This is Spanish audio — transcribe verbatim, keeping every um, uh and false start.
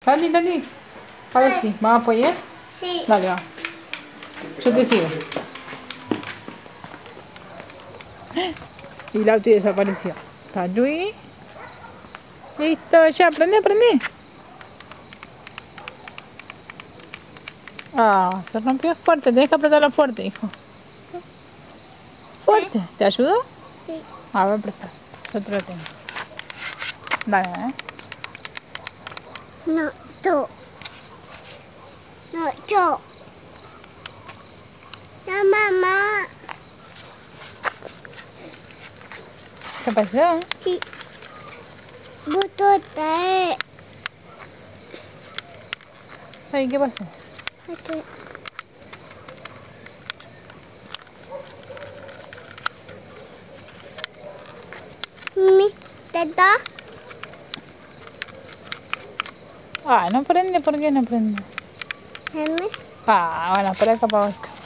Tati, Tati. Ahora sí, ¿vamos a apoyar? Sí. Dale, va. Yo te sigo. Y Lauti desapareció. Tati. Listo, ya, prende, prende. Ah, se rompió fuerte. Tenés que apretarlo fuerte, hijo. Fuerte. ¿Te ayudo? Sí. A ver, presta. Yo te lo tengo. Dale, ¿eh? No, tú. No, yo. No, mamá. ¿Qué pasó? Sí. Botote. Ay, ¿qué pasó? Aquí. Mi teta. Ah, no prende, ¿por qué no prende? Dame. Ah, bueno, por acá para esto.